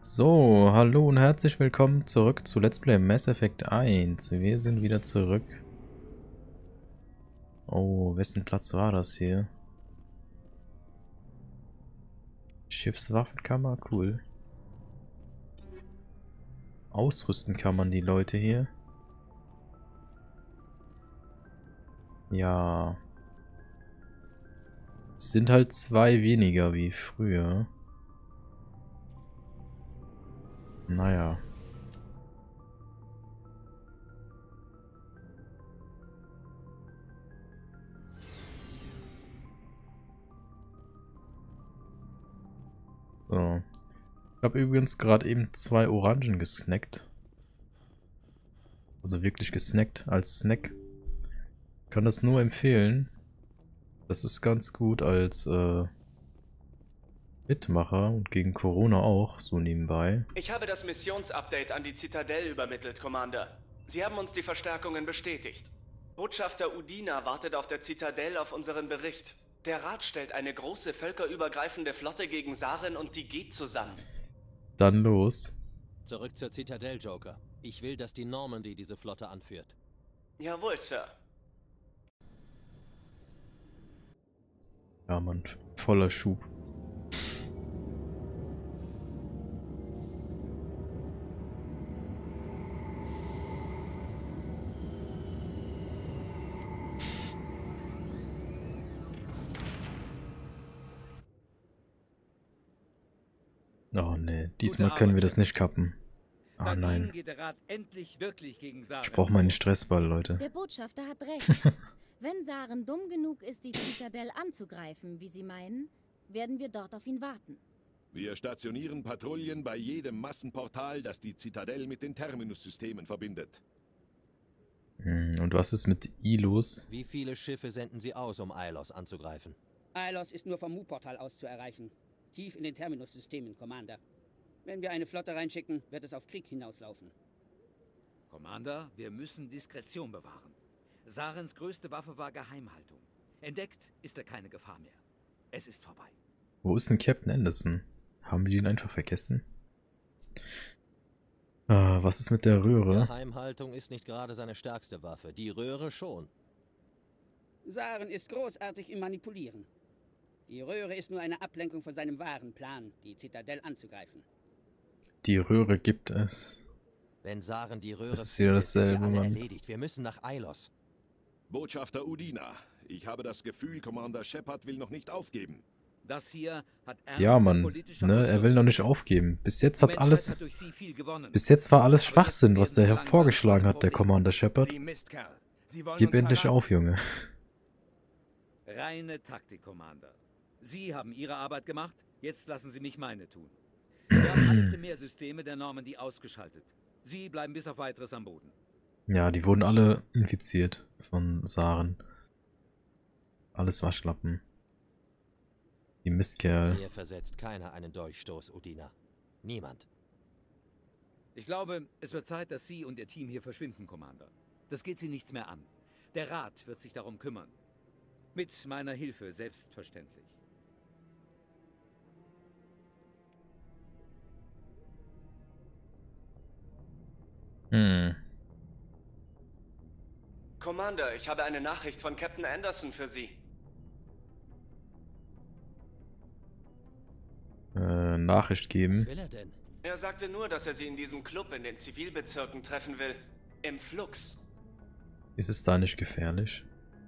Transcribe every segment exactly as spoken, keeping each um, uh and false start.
So, hallo und herzlich willkommen zurück zu Let's Play Mass Effect eins. Wir sind wieder zurück. Oh, wessen Platz war das hier? Schiffswaffenkammer, cool. Ausrüsten kann man die Leute hier. Ja. Es sind halt zwei weniger wie früher. Naja. So. Ich habe übrigens gerade eben zwei Orangen gesnackt. Also wirklich gesnackt als Snack. Ich kann das nur empfehlen. Das ist ganz gut als äh, Mitmacher und gegen Corona auch, so nebenbei. Ich habe das Missionsupdate an die Zitadelle übermittelt, Commander. Sie haben uns die Verstärkungen bestätigt. Botschafter Udina wartet auf der Zitadelle auf unseren Bericht. Der Rat stellt eine große völkerübergreifende Flotte gegen Saren und die Geth zusammen. Dann los. Zurück zur Zitadelle, Joker. Ich will, dass die Normandy diese Flotte anführt. Jawohl, Sir. Ja, Mann, voller Schub. Oh ne, diesmal können wir das nicht kappen. Ah nein. Geht der Rat endlich wirklich gegen Saren Ich brauche meinen Stressball, Leute. Der Botschafter hat recht. Wenn Saren dumm genug ist, die Zitadelle anzugreifen, wie Sie meinen, werden wir dort auf ihn warten. Wir stationieren Patrouillen bei jedem Massenportal, das die Zitadelle mit den Terminus-Systemen verbindet. Hm, und was ist mit Ilos? Wie viele Schiffe senden Sie aus, um Ilos anzugreifen? Ilos ist nur vom Mu-Portal aus zu erreichen. Tief in den Terminus-Systemen, Commander. Wenn wir eine Flotte reinschicken, wird es auf Krieg hinauslaufen. Commander, wir müssen Diskretion bewahren. Sarens größte Waffe war Geheimhaltung. Entdeckt ist er keine Gefahr mehr. Es ist vorbei. Wo ist denn Captain Anderson? Haben wir ihn einfach vergessen? Ah, was ist mit der Röhre? Geheimhaltung ist nicht gerade seine stärkste Waffe. Die Röhre schon. Saren ist großartig im Manipulieren. Die Röhre ist nur eine Ablenkung von seinem wahren Plan, die Zitadelle anzugreifen. Die Röhre gibt es. Wenn Saren die Röhre Das ist wieder findet, sind wir dasselbe, alle Mann. erledigt. Wir müssen nach Ilos. Botschafter Udina, ich habe das Gefühl, Commander Shepard will noch nicht aufgeben. Das hier hat ernste Ja, Mann, politische ne, er will Auswirkungen. noch nicht aufgeben. Bis jetzt Die hat Menschheit alles, hat durch sie viel gewonnen. bis jetzt war alles Aber Schwachsinn, jetzt was der werden sie langsam vorgeschlagen zum hat, der Problem. Commander Shepard. Sie Mistkerl. Sie wollen Gib uns endlich verraten. auf, Junge. Reine Taktik, Commander. Sie haben Ihre Arbeit gemacht, jetzt lassen Sie mich meine tun. Wir haben alle Primärsysteme der Normandy ausgeschaltet. Sie bleiben bis auf Weiteres am Boden. Ja, die wurden alle infiziert von Saren. Alles Waschlappen. Die Mistkerl. Mir versetzt keiner einen Dolchstoß, Udina. Niemand. Ich glaube, es wird Zeit, dass Sie und Ihr Team hier verschwinden, Commander. Das geht Sie nichts mehr an. Der Rat wird sich darum kümmern. Mit meiner Hilfe, selbstverständlich. Hm. Commander, ich habe eine Nachricht von Captain Anderson für Sie. Äh, Nachricht Was geben. will er denn? Er sagte nur, dass er Sie in diesem Club in den Zivilbezirken treffen will. Im Flux. Ist es da nicht gefährlich?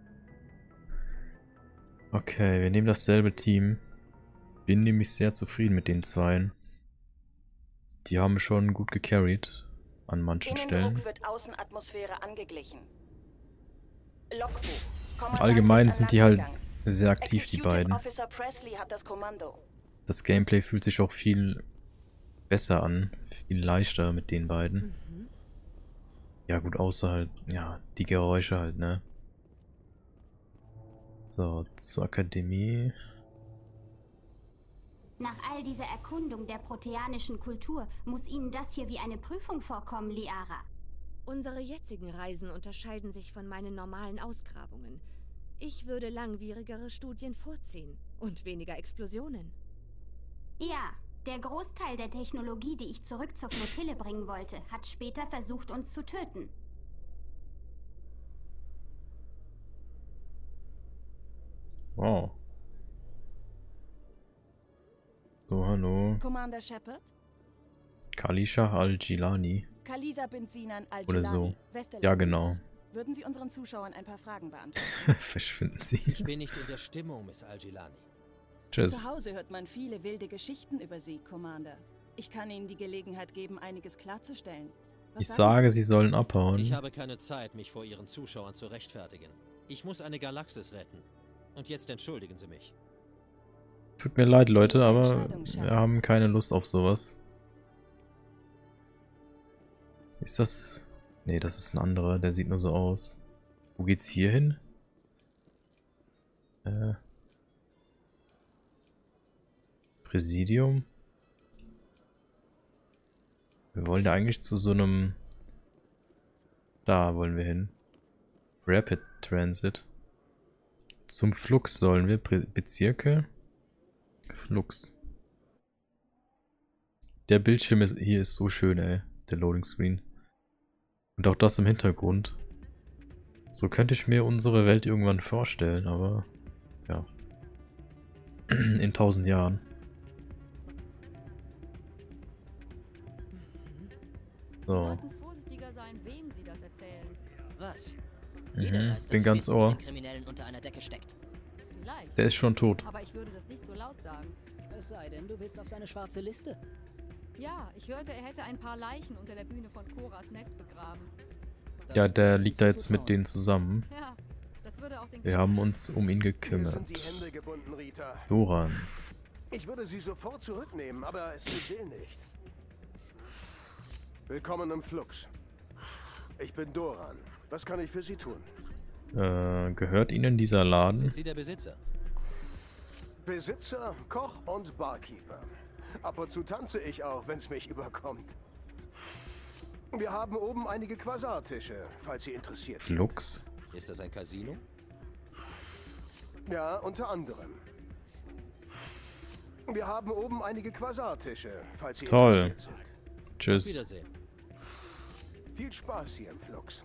Okay, wir nehmen dasselbe Team. Bin nämlich sehr zufrieden mit den Zweien. Die haben schon gut gecarried an manchen Stellen. Innendruck wird Außenatmosphäre angeglichen. Logbuch. Kommandant Allgemein ist an sind die Land halt gegangen. sehr aktiv, die Executive beiden. Officer Presley hat das Kommando. Das Gameplay fühlt sich auch viel besser an. Viel leichter mit den beiden. Ja gut, außer halt, ja, die Geräusche halt, ne? So, zur Akademie. Nach all dieser Erkundung der proteanischen Kultur muss Ihnen das hier wie eine Prüfung vorkommen, Liara. Unsere jetzigen Reisen unterscheiden sich von meinen normalen Ausgrabungen. Ich würde langwierigere Studien vorziehen und weniger Explosionen. Ja, Der Großteil der Technologie, die ich zurück zur Flottille bringen wollte, hat später versucht, uns zu töten. Wow. So, hallo. Commander Shepard? Kalisha al-Jilani. Kalisa bin Sinan Oder al-Jilani. so. Ja, genau. Würden Sie unseren Zuschauern ein paar Fragen beantworten? Verschwinden Sie. Ich bin nicht in der Stimmung, Miss al-Jilani. Tschüss. Zu Hause hört man viele wilde Geschichten über Sie, Commander. Ich kann Ihnen die Gelegenheit geben, einiges klarzustellen. Was Ich sagen sage, Sie? Sie sollen abhauen. Ich habe keine Zeit, mich vor Ihren Zuschauern zu rechtfertigen. Ich muss eine Galaxis retten. Und jetzt entschuldigen Sie mich. Tut mir leid, Leute, aber wir haben keine Lust auf sowas. Ist das... Nee, das ist ein anderer, der sieht nur so aus. Wo geht's hier hin? Äh... Präsidium? Wir wollen ja eigentlich zu so einem... Da wollen wir hin. Rapid Transit. Zum Flux sollen wir. Pre Bezirke? Flux. Der Bildschirm ist, hier ist so schön, ey. Der Loading Screen. Und auch das im Hintergrund. So könnte ich mir unsere Welt irgendwann vorstellen, aber... Ja. In tausend Jahren. So. Vorsichtiger sein, wem Sie das erzählen. Was? Mhm. Bin ganz Ohr. Kriminellen unter einer Decke steckt. Vielleicht. Der ist schon tot. Aber ich würde das nicht so laut sagen. Es sei denn, du willst auf seine schwarze Liste. Ja, ich hörte, er hätte ein paar Leichen unter der Bühne von Koras Nest begraben. Das Ja, der wäre liegt da ihm jetzt mit zuzutrauen. denen zusammen. Ja, das würde auch den Wir haben uns um ihn Mir gekümmert. sind die Hände gebunden, Rita. Doran. Ich würde sie sofort zurücknehmen, aber es will nicht. Willkommen im Flux. Ich bin Doran. Was kann ich für Sie tun? Äh, gehört Ihnen dieser Laden? Sind Sie der Besitzer? Besitzer, Koch und Barkeeper. Ab und zu tanze ich auch, wenn es mich überkommt. Wir haben oben einige Quasartische, falls Sie interessiert sind. Flux? Ist das ein Casino? Ja, unter anderem. Wir haben oben einige Quasartische, falls Sie Toll. interessiert sind. Auf Tschüss. Wiedersehen. Viel Spaß hier im Flux.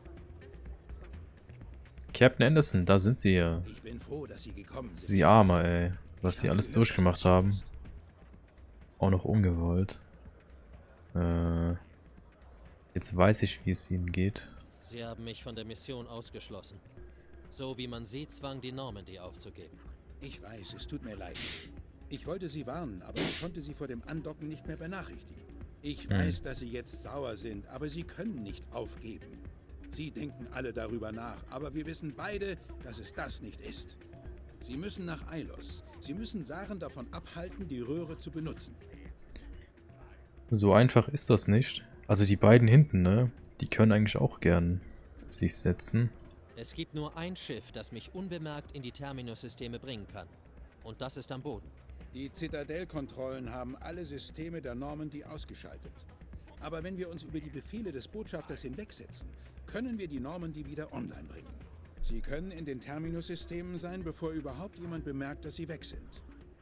Captain Anderson, da sind Sie ja. Ich bin froh, dass Sie gekommen sind. Sie Arme, ey. Was Sie alles durchgemacht haben. Auch noch ungewollt. Äh, jetzt weiß ich, wie es Ihnen geht. Sie haben mich von der Mission ausgeschlossen. So wie man Sie zwang, die Normandy aufzugeben. Ich weiß, es tut mir leid. Ich wollte Sie warnen, aber ich konnte Sie vor dem Andocken nicht mehr benachrichtigen. Ich Hm. weiß, dass Sie jetzt sauer sind, aber Sie können nicht aufgeben. Sie denken alle darüber nach, aber wir wissen beide, dass es das nicht ist. Sie müssen nach Ilos. Sie müssen Saren davon abhalten, die Röhre zu benutzen. So einfach ist das nicht. Also die beiden hinten, ne? Die können eigentlich auch gern sich setzen. Es gibt nur ein Schiff, das mich unbemerkt in die Terminus-Systeme bringen kann. Und das ist am Boden. Die Zitadell-Kontrollen haben alle Systeme der Normandy ausgeschaltet. Aber wenn wir uns über die Befehle des Botschafters hinwegsetzen, können wir die Normandy wieder online bringen. Sie können in den Terminus-Systemen sein, bevor überhaupt jemand bemerkt, dass sie weg sind.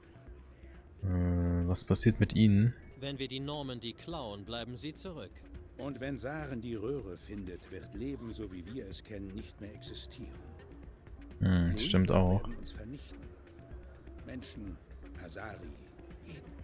Äh, was passiert mit ihnen? Wenn wir die Normandy klauen, bleiben sie zurück. Und wenn Saren die Röhre findet, wird Leben, so wie wir es kennen, nicht mehr existieren. Hm, das stimmt Lügner auch. werden uns vernichten. Menschen, Asari, jeden.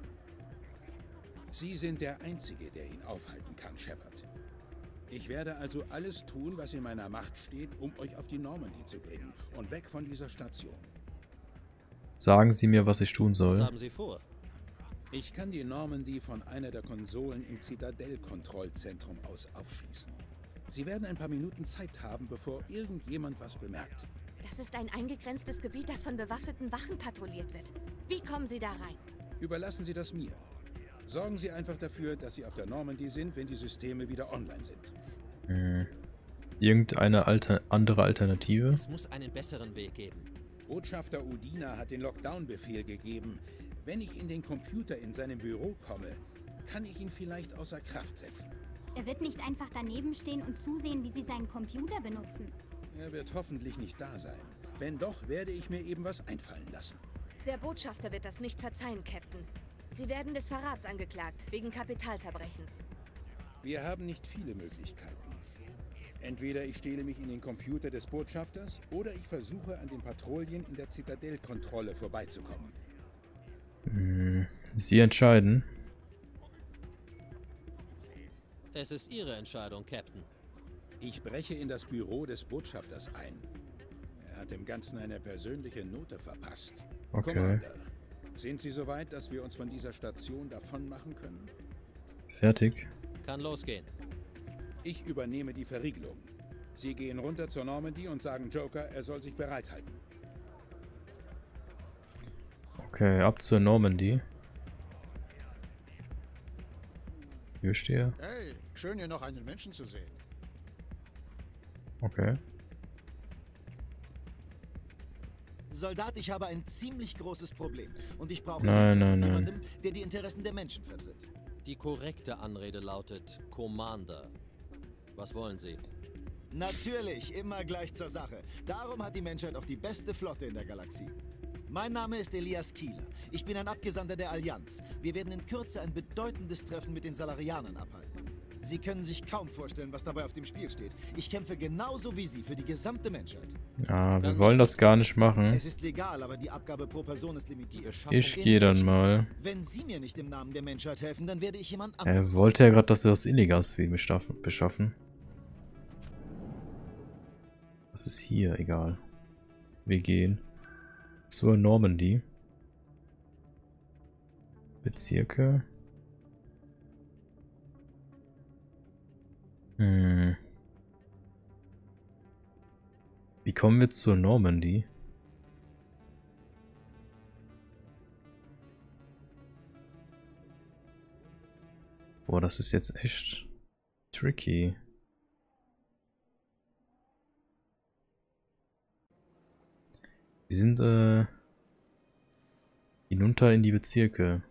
Sie sind der Einzige, der ihn aufhalten kann, Shepard. Ich werde also alles tun, was in meiner Macht steht, um euch auf die Normandy zu bringen und weg von dieser Station. Sagen Sie mir, was ich tun soll. Was haben Sie vor? Ich kann die Normandy von einer der Konsolen im Zitadell-Kontrollzentrum aus aufschließen. Sie werden ein paar Minuten Zeit haben, bevor irgendjemand was bemerkt. Das ist ein eingegrenztes Gebiet, das von bewaffneten Wachen patrouilliert wird. Wie kommen Sie da rein? Überlassen Sie das mir. Sorgen Sie einfach dafür, dass Sie auf der Normandy sind, wenn die Systeme wieder online sind. Hm. Irgendeine Alter andere Alternative? Es muss einen besseren Weg geben. Botschafter Udina hat den Lockdown-Befehl gegeben. Wenn ich in den Computer in seinem Büro komme, kann ich ihn vielleicht außer Kraft setzen. Er wird nicht einfach daneben stehen und zusehen, wie Sie seinen Computer benutzen. Er wird hoffentlich nicht da sein. Wenn doch, werde ich mir eben was einfallen lassen. Der Botschafter wird das nicht verzeihen, Captain. Sie werden des Verrats angeklagt, wegen Kapitalverbrechens. Wir haben nicht viele Möglichkeiten. Entweder ich stehle mich in den Computer des Botschafters oder ich versuche an den Patrouillen in der Zitadellkontrolle vorbeizukommen. Hm, Sie entscheiden. Es ist Ihre Entscheidung, Captain. Ich breche in das Büro des Botschafters ein. Er hat dem Ganzen eine persönliche Note verpasst. Okay. Commander, sind Sie soweit, dass wir uns von dieser Station davon machen können? Fertig. Kann losgehen. Ich übernehme die Verriegelung. Sie gehen runter zur Normandy und sagen Joker, er soll sich bereithalten. Okay, ab zur Normandy. Hier stehe. Hey, schön hier noch einen Menschen zu sehen. Okay. Soldat, ich habe ein ziemlich großes Problem und ich brauche Nein, Hilfe nein, von nein. jemandem, der die Interessen der Menschen vertritt. Die korrekte Anrede lautet Commander. Was wollen Sie? Natürlich, immer gleich zur Sache. Darum hat die Menschheit auch die beste Flotte in der Galaxie. Mein Name ist Elias Kieler. Ich bin ein Abgesandter der Allianz. Wir werden in Kürze ein bedeutendes Treffen mit den Salarianern abhalten. Sie können sich kaum vorstellen, was dabei auf dem Spiel steht. Ich kämpfe genauso wie Sie für die gesamte Menschheit. Ja, wir wollen das gar nicht machen. Es ist legal, aber die Abgabe pro Person ist limitiert. Ich gehe dann mal. Wenn Sie mir nicht im Namen der Menschheit helfen, dann werde ich jemand Er anderes. wollte ja gerade, dass wir das Illegals für ihn beschaffen. beschaffen. Das ist hier, egal. Wir gehen zur Normandy. Bezirke. Hm. Wie kommen wir zur Normandy? Boah, das ist jetzt echt tricky. Wir sind äh, hinunter in die Bezirke.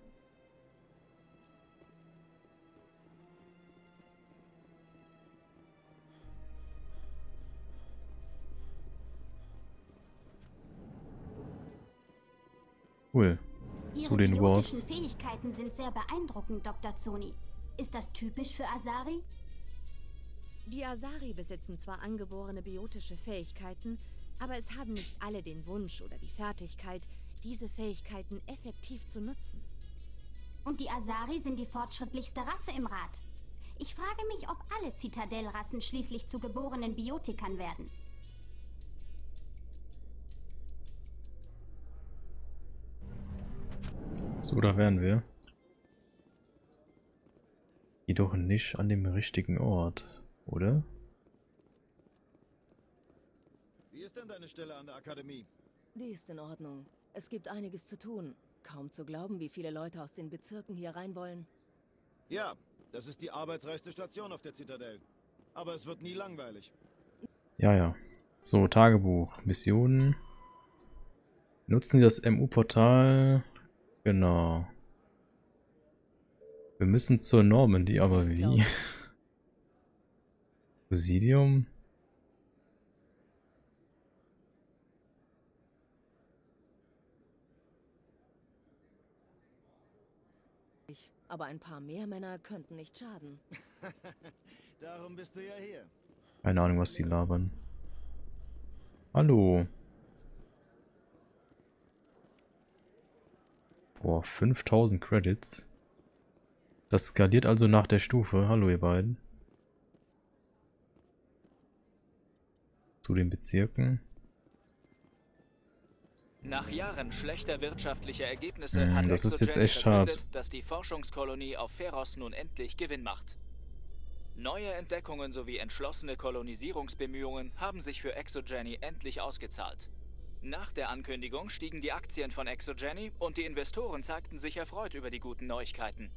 Cool. Zu Ihre den biotischen Wards. Fähigkeiten sind sehr beeindruckend, Doktor Zoni. Ist das typisch für Asari? Die Asari besitzen zwar angeborene biotische Fähigkeiten, aber es haben nicht alle den Wunsch oder die Fertigkeit, diese Fähigkeiten effektiv zu nutzen. Und die Asari sind die fortschrittlichste Rasse im Rat. Ich frage mich, ob alle Zitadellrassen schließlich zu geborenen Biotikern werden. So, da wären wir. Jedoch nicht an dem richtigen Ort, oder? Wie ist denn deine Stelle an der Akademie? Die ist in Ordnung. Es gibt einiges zu tun. Kaum zu glauben, wie viele Leute aus den Bezirken hier rein wollen. Ja, das ist die arbeitsreichste Station auf der Zitadelle. Aber es wird nie langweilig. Ja, ja. So, Tagebuch. Missionen. Nutzen Sie das M U-Portal. Genau. Wir müssen zur Normandy, aber wie? Präsidium? Aber ein paar mehr Männer könnten nicht schaden. Darum bist du ja hier. Keine Ahnung, was die labern. Hallo. Boah, fünftausend Credits. Das skaliert also nach der Stufe. Hallo ihr beiden. Zu den Bezirken. Nach Jahren schlechter wirtschaftlicher Ergebnisse Mm, hat das ist jetzt Exogeny echt verkündet, hart. dass die Forschungskolonie auf Feros nun endlich Gewinn macht. Neue Entdeckungen sowie entschlossene Kolonisierungsbemühungen haben sich für Exogeny endlich ausgezahlt. Nach der Ankündigung stiegen die Aktien von Exogeny und die Investoren zeigten sich erfreut über die guten Neuigkeiten.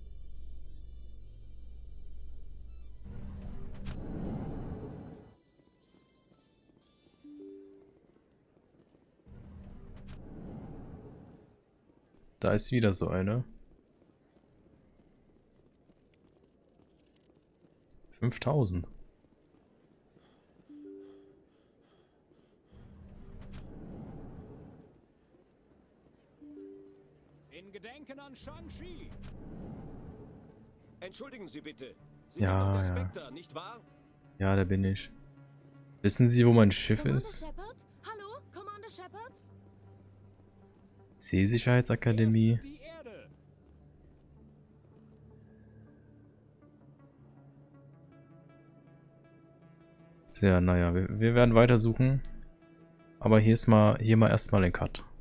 Da ist wieder so eine. fünftausend. In Gedenken an Shang-Chi Entschuldigen Sie bitte. Sie Ja, sind doch der ja. Spectre, nicht wahr? Ja, da bin ich. Wissen Sie, wo mein Schiff Commander ist? Shepard? Hallo, Commander Shepard? Seesicherheitsakademie. Sehr, naja, wir, wir werden weitersuchen. Aber hier ist mal, hier mal erstmal ein Cut.